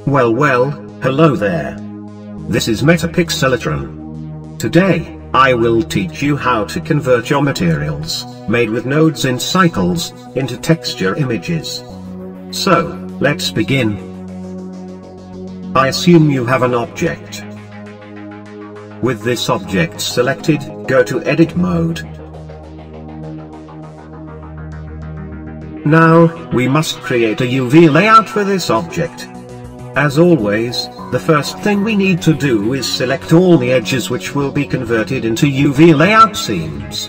Well, hello there. This is Metapixelatron. Today, I will teach you how to convert your materials, made with nodes in cycles, into texture images. So, let's begin. I assume you have an object. With this object selected, go to Edit mode. Now, we must create a UV layout for this object. As always, the first thing we need to do is select all the edges which will be converted into UV layout seams.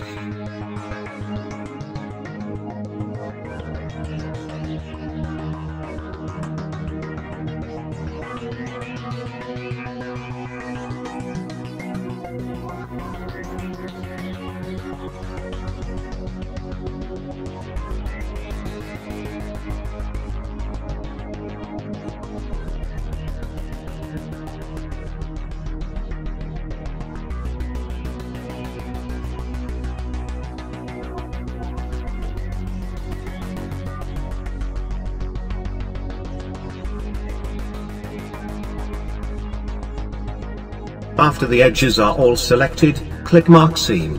After the edges are all selected, click Mark Seam.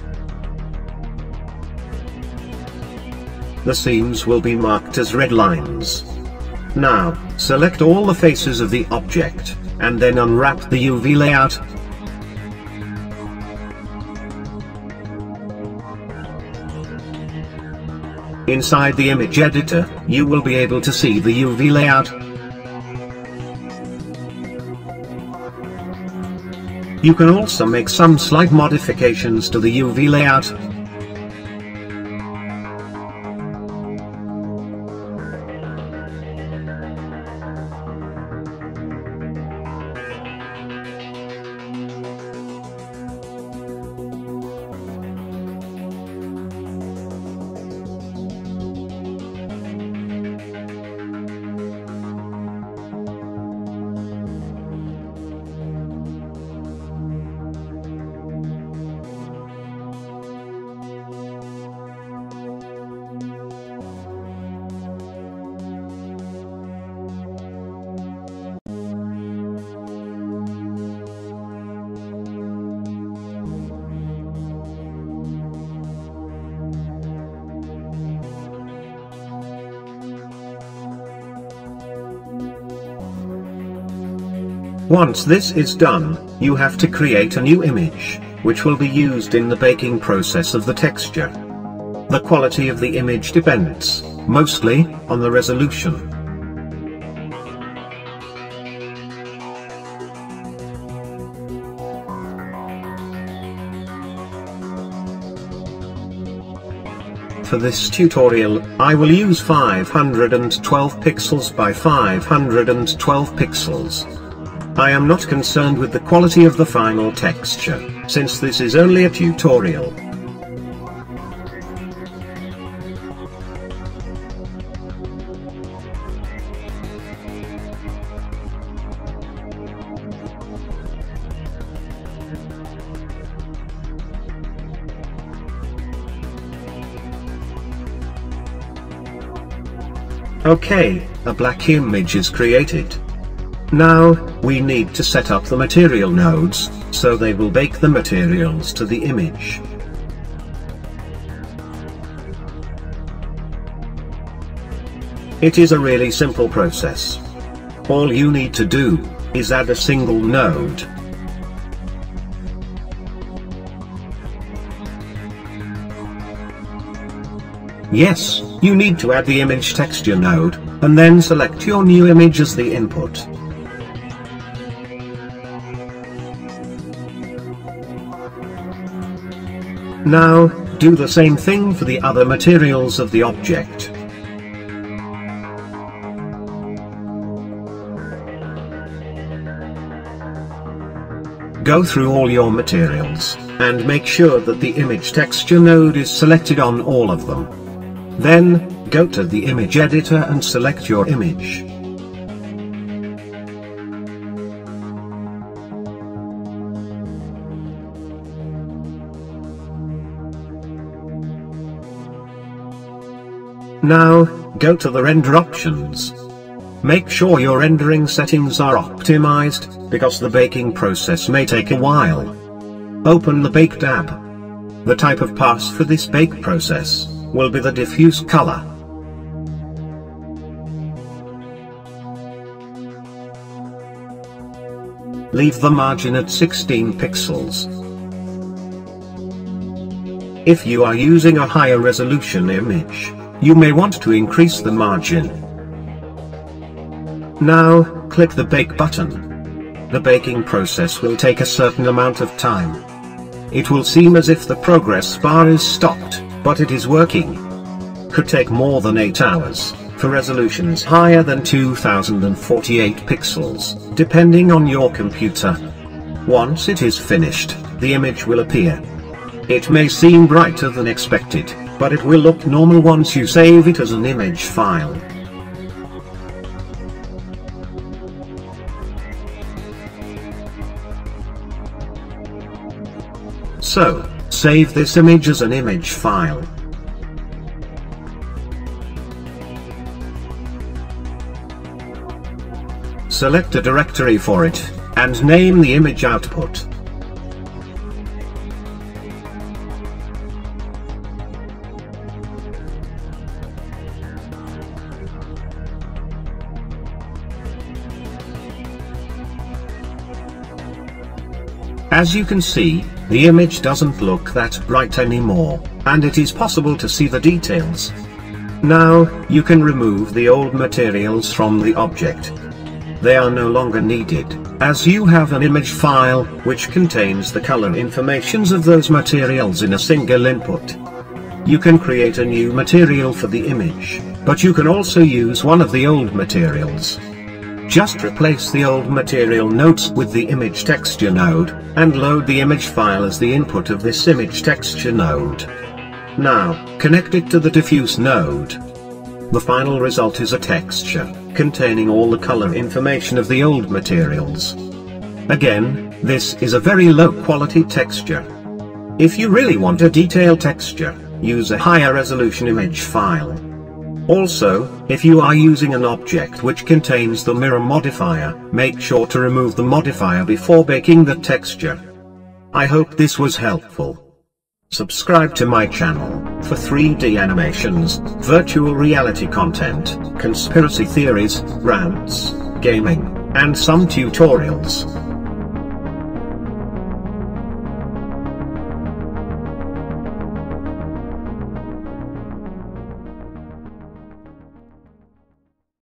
The seams will be marked as red lines. Now, select all the faces of the object, and then unwrap the UV layout. Inside the image editor, you will be able to see the UV layout. You can also make some slight modifications to the UV layout. Once this is done, you have to create a new image, which will be used in the baking process of the texture. The quality of the image depends, mostly, on the resolution. For this tutorial, I will use 512 pixels by 512 pixels. I am not concerned with the quality of the final texture, since this is only a tutorial. Okay, a black image is created. Now, we need to set up the material nodes, so they will bake the materials to the image. It is a really simple process. All you need to do is add a single node. Yes, you need to add the image texture node, and then select your new image as the input. Now, do the same thing for the other materials of the object. Go through all your materials, and make sure that the image texture node is selected on all of them. Then, go to the image editor and select your image. Now, go to the render options. make sure your rendering settings are optimized, because the baking process may take a while. Open the Bake tab. The type of pass for this bake process will be the diffuse color. Leave the margin at 16 pixels. If you are using a higher resolution image, you may want to increase the margin. Now, click the Bake button. The baking process will take a certain amount of time. It will seem as if the progress bar is stopped, but it is working. Could take more than 8 hours, for resolutions higher than 2048 pixels, depending on your computer. Once it is finished, the image will appear. It may seem brighter than expected, but it will look normal once you save it as an image file. So, save this image as an image file. Select a directory for it, and name the image output. As you can see, the image doesn't look that bright anymore, and it is possible to see the details. Now, you can remove the old materials from the object. They are no longer needed, as you have an image file, which contains the color informations of those materials in a single input. You can create a new material for the image, but you can also use one of the old materials. Just replace the old material nodes with the image texture node, and load the image file as the input of this image texture node. Now, connect it to the diffuse node. The final result is a texture, containing all the color information of the old materials. Again, this is a very low quality texture. If you really want a detailed texture, use a higher resolution image file. Also, if you are using an object which contains the mirror modifier, make sure to remove the modifier before baking the texture. I hope this was helpful. Subscribe to my channel for 3D animations, virtual reality content, conspiracy theories, rants, gaming, and some tutorials.